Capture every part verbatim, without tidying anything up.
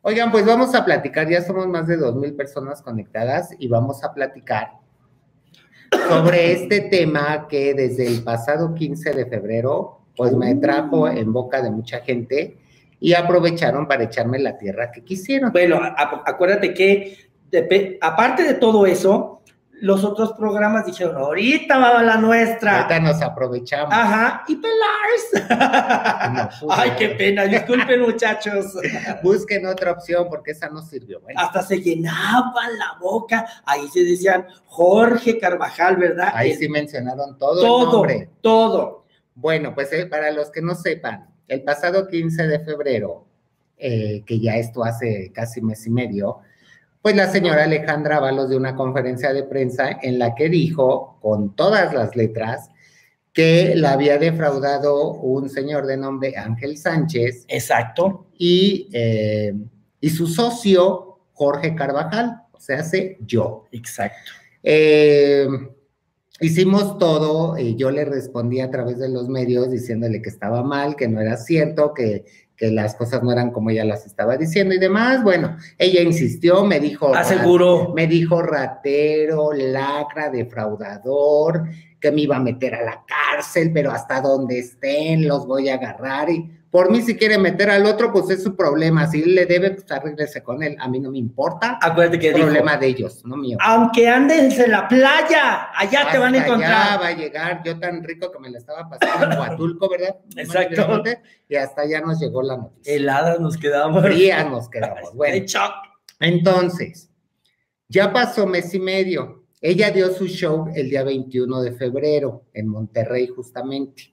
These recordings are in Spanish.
Oigan, pues vamos a platicar, ya somos más de dos mil personas conectadas y vamos a platicar sobre este tema que desde el pasado quince de febrero, pues me trajo en boca de mucha gente y aprovecharon para echarme la tierra que quisieron. Bueno, a, acuérdate que de, aparte de todo eso, los otros programas dijeron, ahorita va la nuestra. Ahorita nos aprovechamos. Ajá, y Pelars. No, ay, qué pena, disculpen muchachos. Busquen otra opción porque esa no sirvió. Bueno. Hasta se llenaban la boca, ahí se decían Jorge Carvajal, ¿verdad? Ahí el, sí mencionaron todo, todo el nombre. Todo, Bueno, pues eh, para los que no sepan, el pasado quince de febrero, eh, que ya esto hace casi mes y medio, pues la señora Alejandra Avalos dio una conferencia de prensa en la que dijo, con todas las letras, que la había defraudado un señor de nombre Ángel Sánchez. Exacto. Y, eh, y su socio, Jorge Carvajal, o sea, hace yo. Exacto. Eh, hicimos todo, y yo le respondí a través de los medios diciéndole que estaba mal, que no era cierto, que... que las cosas no eran como ella las estaba diciendo y demás. Bueno, ella insistió, me dijo... Aseguró. Me dijo ratero, lacra, defraudador, que me iba a meter a la cárcel, pero hasta donde estén los voy a agarrar. Y por mí, si quiere meter al otro, pues es su problema. Si él le debe, pues arréglese con él. A mí no me importa. Acuérdate que es problema dijo, de ellos, no mío. Aunque andes en la playa, allá hasta te van a encontrar. Allá va a llegar, yo tan rico que me la estaba pasando en Huatulco, ¿verdad? Exacto. Y hasta allá nos llegó la noticia. Heladas nos quedamos. Frías nos quedamos. Bueno, de shock. Entonces, ya pasó mes y medio. Ella dio su show el día veintiuno de febrero en Monterrey, justamente.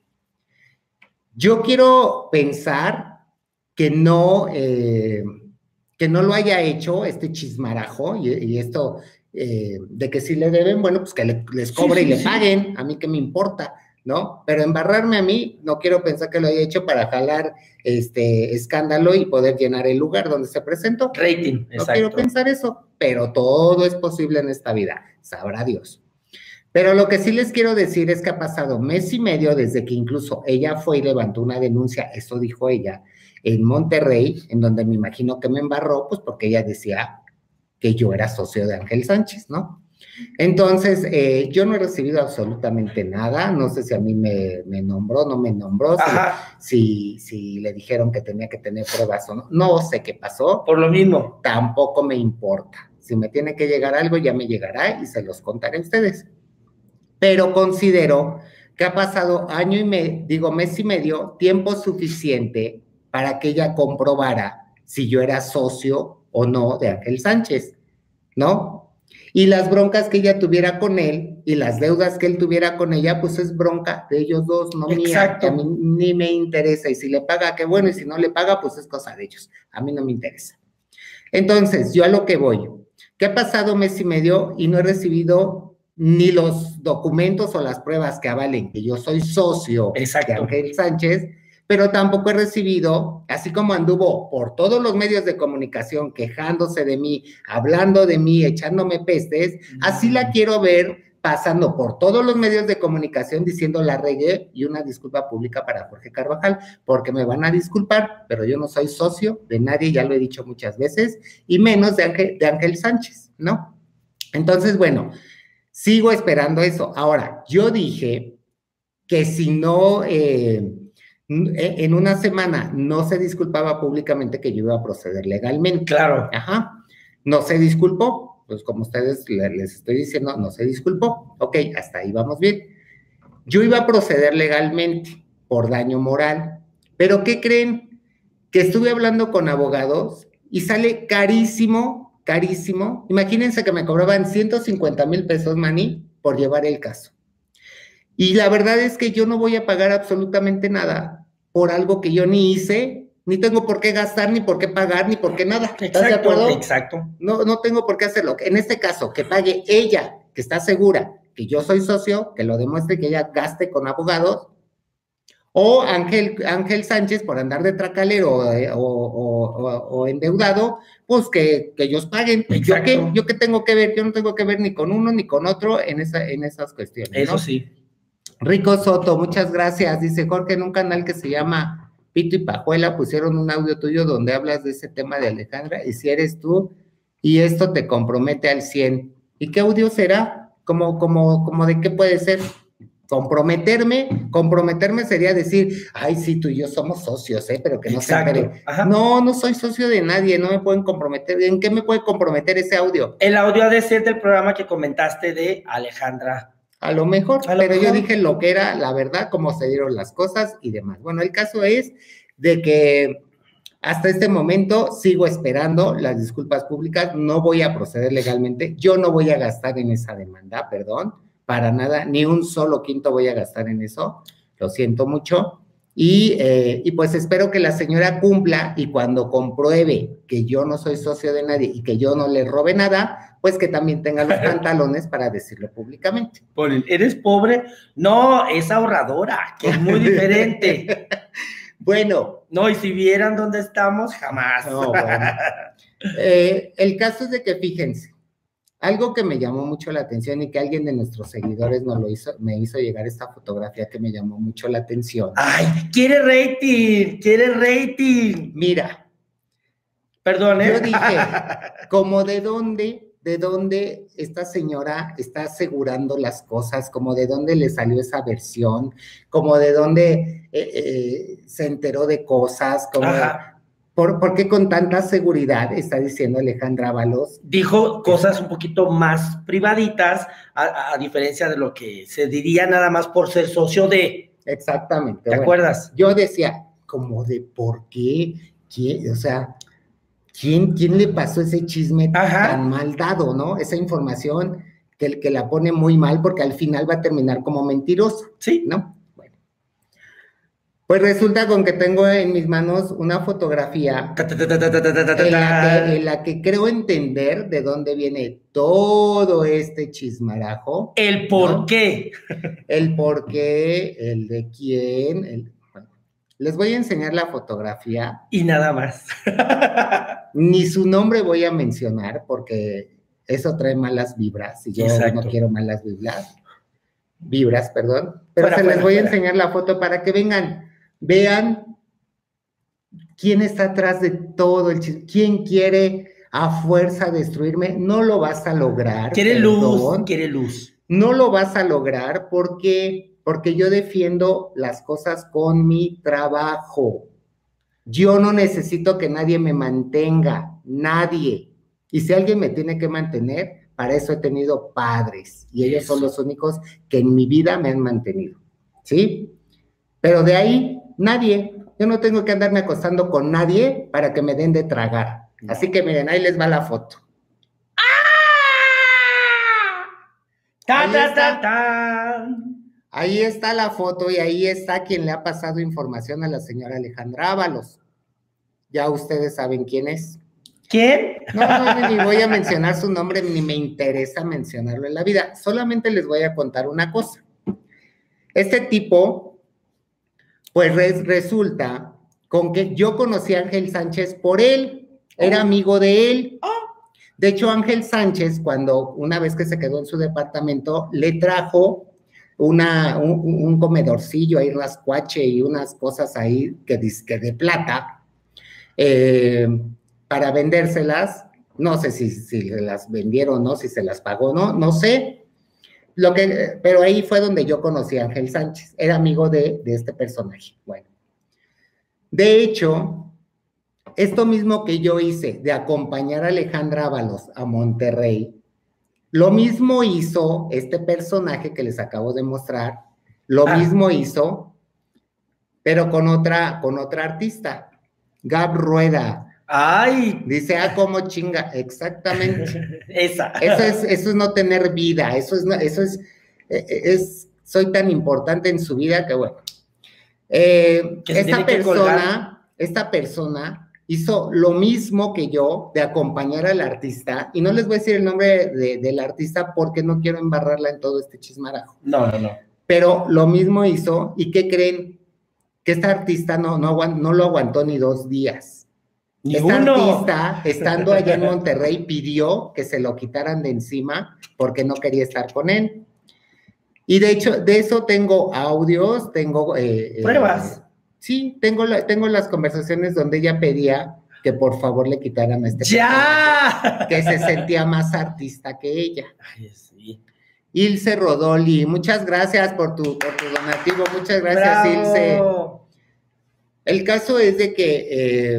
Yo quiero pensar que no, eh, que no lo haya hecho este chismarajo y, y esto eh, de que si le deben, bueno, pues que le, les cobre sí, sí, y le sí. paguen, a mí qué me importa, ¿no? Pero embarrarme a mí, no quiero pensar que lo haya hecho para jalar este escándalo y poder llenar el lugar donde se presentó. Rating, no exacto. quiero pensar eso, pero todo es posible en esta vida, sabrá Dios. Pero lo que sí les quiero decir es que ha pasado mes y medio desde que incluso ella fue y levantó una denuncia, eso dijo ella, en Monterrey, en donde me imagino que me embarró, pues porque ella decía que yo era socio de Ángel Sánchez, ¿no? Entonces, eh, yo no he recibido absolutamente nada, no sé si a mí me, me nombró, no me nombró, si, si, si le dijeron que tenía que tener pruebas o no, no sé qué pasó. Por lo mismo. Tampoco me importa, si me tiene que llegar algo ya me llegará y se los contaré a ustedes. Pero considero que ha pasado año y medio, digo mes y medio, tiempo suficiente para que ella comprobara si yo era socio o no de Ángel Sánchez, ¿no? Y las broncas que ella tuviera con él y las deudas que él tuviera con ella, pues es bronca de ellos dos, no mía, que a mí ni me interesa, y si le paga, qué bueno, y si no le paga, pues es cosa de ellos, a mí no me interesa. Entonces, yo a lo que voy, que ha pasado mes y medio y no he recibido ni los documentos o las pruebas que avalen que yo soy socio Exacto. de Ángel Sánchez, pero tampoco he recibido, así como anduvo por todos los medios de comunicación quejándose de mí, hablando de mí, echándome pestes, mm. así la quiero ver pasando por todos los medios de comunicación diciendo la regué y una disculpa pública para Jorge Carvajal, porque me van a disculpar, pero yo no soy socio de nadie, ya lo he dicho muchas veces, y menos de Ángel, de Ángel Sánchez, ¿no? Entonces, bueno, sigo esperando eso. Ahora, yo dije que si no, eh, en una semana no se disculpaba públicamente que yo iba a proceder legalmente. Claro. Ajá. No se disculpó, pues como ustedes les estoy diciendo, no se disculpó. Ok, hasta ahí vamos bien. Yo iba a proceder legalmente por daño moral, pero ¿qué creen? Que estuve hablando con abogados y sale carísimo, carísimo. Imagínense que me cobraban ciento cincuenta mil pesos, Manny, por llevar el caso. Y la verdad es que yo no voy a pagar absolutamente nada por algo que yo ni hice, ni tengo por qué gastar, ni por qué pagar, ni por qué nada. ¿Estás exacto, de acuerdo? Exacto. No, no tengo por qué hacerlo. En este caso, que pague ella, que está segura que yo soy socio, que lo demuestre, que ella gaste con abogados, o Ángel, Ángel Sánchez por andar de tracalero o, o, o, o endeudado, pues que, que ellos paguen. ¿Yo qué, ¿Yo qué tengo que ver? Yo no tengo que ver ni con uno ni con otro en, esa, en esas cuestiones. Eso ¿no? sí. Rico Soto, muchas gracias. Dice Jorge, en un canal que se llama Pito y Pajuela pusieron un audio tuyo donde hablas de ese tema de Alejandra, y si eres tú, y esto te compromete al cien. ¿Y qué audio será? ¿Cómo, cómo, cómo de qué puede ser? Comprometerme, comprometerme sería decir, ay, sí, tú y yo somos socios, ¿eh? Pero que no se entere. No, no soy socio de nadie, no me pueden comprometer. ¿En qué me puede comprometer ese audio? El audio ha de ser del programa que comentaste de Alejandra. A lo mejor, a lo pero mejor. Yo dije lo que era la verdad, cómo se dieron las cosas y demás. Bueno, el caso es de que hasta este momento sigo esperando las disculpas públicas, no voy a proceder legalmente, yo no voy a gastar en esa demanda, perdón, para nada, ni un solo quinto voy a gastar en eso, lo siento mucho, y, eh, y pues espero que la señora cumpla, y cuando compruebe que yo no soy socio de nadie y que yo no le robe nada, pues que también tenga los pantalones para decirlo públicamente. ¿Eres pobre? No, es ahorradora, que es muy diferente. Bueno. No, y si vieran dónde estamos, jamás. No, bueno. eh, el caso es de que, fíjense, algo que me llamó mucho la atención y que alguien de nuestros seguidores nos lo hizo, me hizo llegar esta fotografía que me llamó mucho la atención. ¡Ay, quiere rating! ¡Quiere rating! Mira. Perdón, ¿eh? Yo dije, como de dónde, de dónde esta señora está asegurando las cosas, como de dónde le salió esa versión, como de dónde eh, eh, se enteró de cosas, como... Ajá. ¿Por, ¿Por qué con tanta seguridad está diciendo Alejandra Ábalos? Dijo cosas un poquito más privaditas, a, a diferencia de lo que se diría nada más por ser socio de... Exactamente. ¿Te bueno, acuerdas? Yo decía, como de por qué, ¿quién? O sea, ¿quién, quién le pasó ese chisme Ajá. tan mal dado, no? Esa información que, que la pone muy mal porque al final va a terminar como mentiroso. Sí. ¿No? Pues resulta con que tengo en mis manos una fotografía en la, que, en la que creo entender de dónde viene todo este chismarajo. El por ¿no? qué. El por qué, el de quién. El... Bueno, les voy a enseñar la fotografía. Y nada más. Ni su nombre voy a mencionar porque eso trae malas vibras y yo Exacto. no quiero malas vibras. Vibras, perdón. Pero fuera, se fuera, les voy fuera. a enseñar la foto para que vengan. Vean quién está atrás de todo el chisme, quién quiere a fuerza destruirme, no lo vas a lograr. Quiere perdón, luz, quiere luz. No lo vas a lograr porque, porque yo defiendo las cosas con mi trabajo. Yo no necesito que nadie me mantenga, nadie. Y si alguien me tiene que mantener, para eso he tenido padres. Y ellos eso. son los únicos que en mi vida me han mantenido, ¿sí? Pero de ahí... Nadie, yo no tengo que andarme acostando con nadie para que me den de tragar. No. Así que miren, ahí les va la foto. ¡Ah! ¡Ta, ta, ta, ta! Ahí está la foto y ahí está quien le ha pasado información a la señora Alejandra Ábalos. Ya ustedes saben quién es. ¿Quién? No, no, ni voy a mencionar su nombre, ni me interesa mencionarlo en la vida. Solamente les voy a contar una cosa. Este tipo... Pues res, resulta con que yo conocí a Ángel Sánchez por él, era oh. amigo de él. Oh. De hecho, Ángel Sánchez, cuando una vez que se quedó en su departamento, le trajo una, un, un comedorcillo ahí, rascuache y unas cosas ahí que disque de plata, eh, para vendérselas. No sé si, si las vendieron o no, si se las pagó, no, no sé. Lo que, pero ahí fue donde yo conocí a Ángel Sánchez, era amigo de, de este personaje. Bueno, de hecho, esto mismo que yo hice de acompañar a Alejandra Ábalos a Monterrey, lo mismo hizo este personaje que les acabo de mostrar, lo ah. mismo hizo, pero con otra, con otra artista, Gab Rueda. ¡Ay! Dice, ah, cómo chinga, exactamente. Esa. Eso es, eso es no tener vida, eso es, eso es, es, soy tan importante en su vida que bueno. Eh, esta persona, esta persona hizo lo mismo que yo de acompañar al artista, y no les voy a decir el nombre de, del artista porque no quiero embarrarla en todo este chismarajo. No, no, no. Pero lo mismo hizo, ¿y qué creen? Que esta artista no, no, aguant, no lo aguantó ni dos días. Ni Esta uno. artista, estando allá en Monterrey, pidió que se lo quitaran de encima porque no quería estar con él. Y de hecho, de eso tengo audios, tengo... Eh, ¿Pruebas? Eh, Sí, tengo, la, tengo las conversaciones donde ella pedía que por favor le quitaran a este ¡Ya! que se sentía más artista que ella. Ay, sí. Ilse Rodoli, muchas gracias por tu, por tu donativo, muchas gracias, ¡Bravo! Ilse. El caso es de que, eh,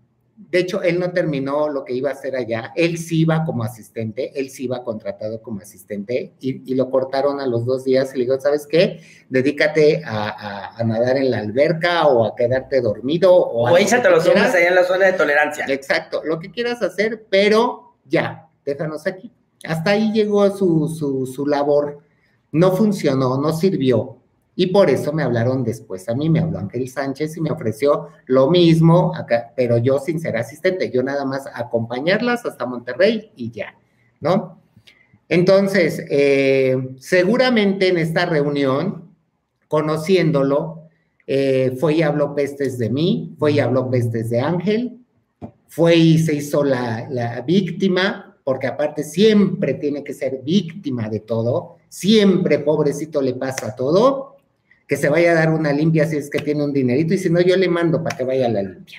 de hecho, él no terminó lo que iba a hacer allá, él sí iba como asistente, él sí iba contratado como asistente y, y lo cortaron a los dos días y le digo, ¿sabes qué? Dedícate a, a, a nadar en la alberca o a quedarte dormido. O, o échate los hombres allá en la zona de tolerancia. Exacto, lo que quieras hacer, pero ya, déjanos aquí. Hasta ahí llegó su, su, su labor, no funcionó, no sirvió. Y por eso me hablaron después. A mí me habló Ángel Sánchez y me ofreció lo mismo, acá, pero yo sin ser asistente, yo nada más acompañarlas hasta Monterrey y ya, ¿no? Entonces, eh, seguramente en esta reunión, conociéndolo, eh, fue y habló pestes de mí, fue y habló pestes de Ángel, fue y se hizo la, la víctima, porque aparte siempre tiene que ser víctima de todo, siempre pobrecito le pasa todo, que se vaya a dar una limpia si es que tiene un dinerito, y si no, yo le mando para que vaya a la limpia.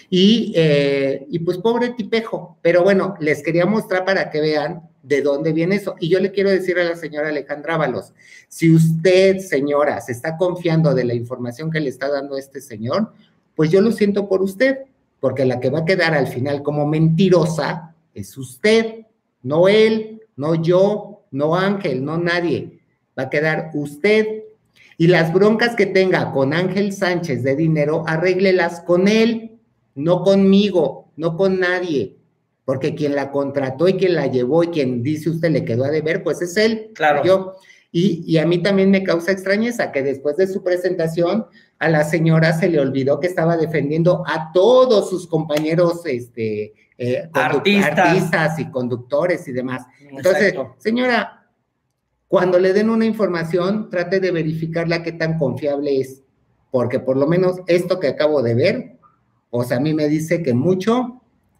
Y, eh, y pues pobre tipejo, pero bueno, les quería mostrar para que vean de dónde viene eso. Y yo le quiero decir a la señora Alejandra Ábalos, si usted, señora, se está confiando de la información que le está dando este señor, pues yo lo siento por usted, porque la que va a quedar al final como mentirosa es usted, no él, no yo, no Ángel, no nadie. Va a quedar usted. Y las broncas que tenga con Ángel Sánchez de dinero, arréglelas con él, no conmigo, no con nadie, porque quien la contrató y quien la llevó y quien dice usted le quedó a deber, pues es él, claro. Yo. Y, y a mí también me causa extrañeza que después de su presentación a la señora se le olvidó que estaba defendiendo a todos sus compañeros este, eh, artistas. artistas y conductores y demás. Entonces, exacto. Señora, cuando le den una información, trate de verificarla qué tan confiable es, porque por lo menos esto que acabo de ver, o sea, a mí me dice que mucho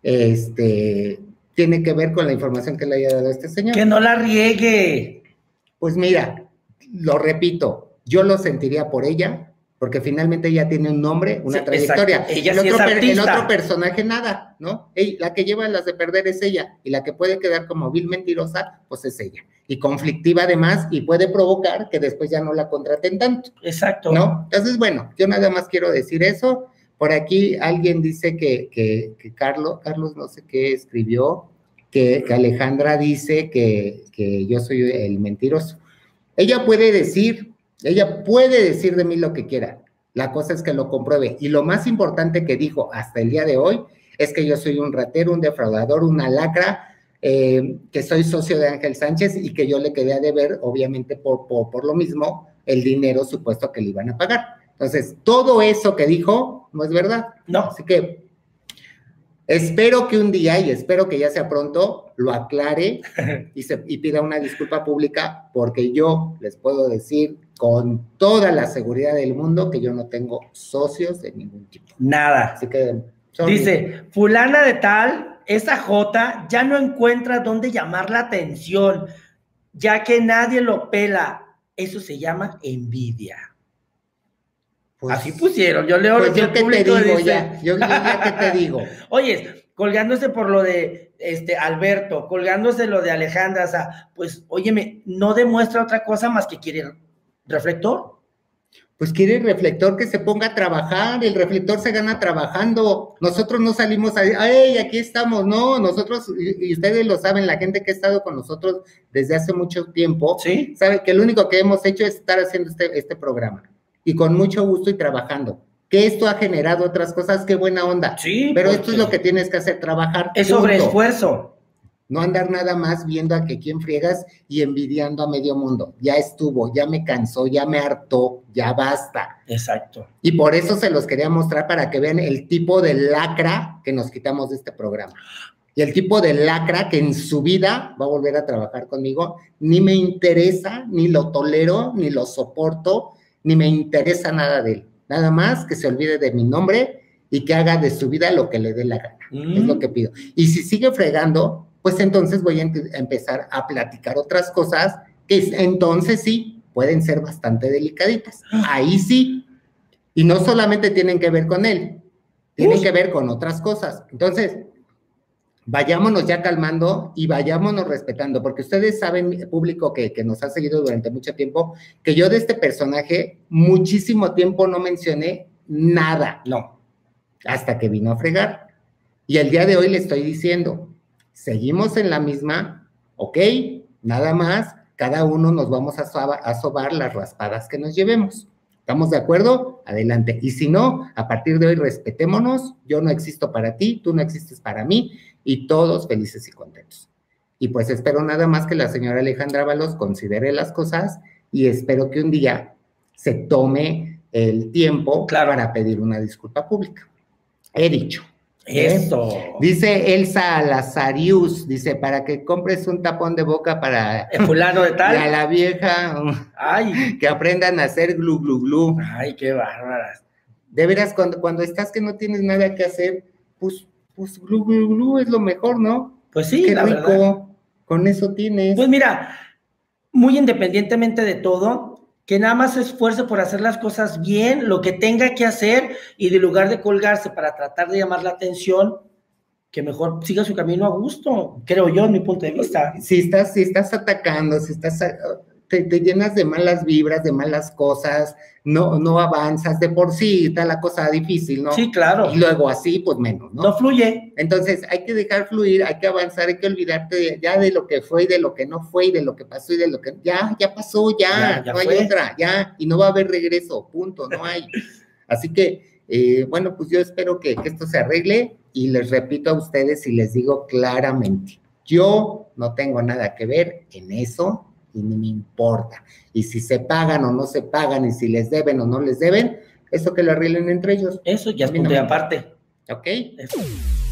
este, tiene que ver con la información que le haya dado este señor. ¡Que no la riegue! Pues mira, lo repito, yo lo sentiría por ella, porque finalmente ella tiene un nombre, una sí, trayectoria. Exacto. Ella el, sí otro, es artista. el otro personaje nada, ¿no? Ey, la que lleva las de perder es ella, y la que puede quedar como vil mentirosa, pues es ella. Y conflictiva además, y puede provocar que después ya no la contraten tanto. Exacto. ¿No? Entonces, bueno, yo nada más quiero decir eso. Por aquí alguien dice que, que, que Carlos, Carlos no sé qué escribió, que, que Alejandra dice que, que yo soy el mentiroso. Ella puede decir, ella puede decir de mí lo que quiera. La cosa es que lo compruebe. Y lo más importante que dijo hasta el día de hoy es que yo soy un ratero, un defraudador, una lacra, eh, que soy socio de Ángel Sánchez y que yo le quedé a deber, obviamente, por, por, por lo mismo, el dinero supuesto que le iban a pagar. Entonces, todo eso que dijo no es verdad. No. Así que espero que un día, y espero que ya sea pronto, lo aclare y, se, y pida una disculpa pública, porque yo les puedo decir con toda la seguridad del mundo que yo no tengo socios de ningún tipo. Nada. Así que... Dice, fulana de tal, esa Jota ya no encuentra dónde llamar la atención, ya que nadie lo pela. Eso se llama envidia. Pues, así pusieron, yo leo pues lo que yo el que público te digo dice. ya, yo, yo ya que te digo. Oye, colgándose por lo de este Alberto, colgándose lo de Alejandra, o sea, pues, óyeme, no demuestra otra cosa más que quiere reflector. Pues quiere el reflector que se ponga a trabajar, el reflector se gana trabajando, nosotros no salimos a decir, ¡ay, aquí estamos! No, nosotros, y, y ustedes lo saben, la gente que ha estado con nosotros desde hace mucho tiempo, ¿sí? Sabe que lo único que hemos hecho es estar haciendo este, este programa, y con mucho gusto y trabajando. Que esto ha generado otras cosas, qué buena onda. Sí, pero esto es lo que tienes que hacer, trabajar. Es sobre esfuerzo. No andar nada más viendo a que quién friegas y envidiando a medio mundo. Ya estuvo, ya me cansó, ya me hartó, ya basta. Exacto. Y por eso se los quería mostrar para que vean el tipo de lacra que nos quitamos de este programa. Y el tipo de lacra que en su vida va a volver a trabajar conmigo, ni me interesa, ni lo tolero, ni lo soporto, ni me interesa nada de él. Nada más que se olvide de mi nombre y que haga de su vida lo que le dé la gana. Mm. Es lo que pido. Y si sigue fregando, pues entonces voy a empezar a platicar otras cosas que entonces sí pueden ser bastante delicaditas. Ahí sí, Y no solamente tienen que ver con él, tienen Uf. que ver con otras cosas. Entonces, vayámonos ya calmando y vayámonos respetando, porque ustedes saben, público que, que nos ha seguido durante mucho tiempo, que yo de este personaje muchísimo tiempo no mencioné nada, no, hasta que vino a fregar. Y el día de hoy le estoy diciendo, seguimos en la misma, ok, nada más, cada uno nos vamos a, soba, a sobar las raspadas que nos llevemos. ¿Estamos de acuerdo? Adelante. Y si no, a partir de hoy respetémonos, yo no existo para ti, tú no existes para mí, y todos felices y contentos. Y pues espero nada más que la señora Alejandra Ábalos considere las cosas y espero que un día se tome el tiempo claro. para pedir una disculpa pública. He dicho. Eso. ¿Eh? Dice Elsa Lazarius, dice, para que compres un tapón de boca para... ¿El fulano de tal? Y a la vieja, ay, que aprendan a hacer glu, glu, glu. Ay, qué bárbaras. De veras, cuando, cuando estás que no tienes nada que hacer, pues, pues glu, glu, glu es lo mejor, ¿no? Pues sí, qué la rico, verdad. Con eso tienes. Pues mira, muy independientemente de todo, que nada más se esfuerce por hacer las cosas bien, lo que tenga que hacer, y de lugar de colgarse para tratar de llamar la atención, que mejor siga su camino a gusto, creo yo, en mi punto de vista. Si estás, si estás atacando, si estás, te, te llenas de malas vibras, de malas cosas, no, no avanzas, de por sí está la cosa difícil, ¿no? Sí, claro. Y luego así, pues menos, ¿no? No fluye. Entonces, hay que dejar fluir, hay que avanzar, hay que olvidarte de, ya de lo que fue y de lo que no fue y de lo que pasó y de lo que... Ya, ya pasó, ya, ya, ya no fue. Hay otra, ya, y no va a haber regreso, punto, no hay. Así que, eh, bueno, pues yo espero que, que esto se arregle y les repito a ustedes y les digo claramente, yo no tengo nada que ver en eso y ni me importa. Y si se pagan o no se pagan y si les deben o no les deben, eso que lo arreglen entre ellos. Eso ya es punto de aparte. ¿Ok? Eso.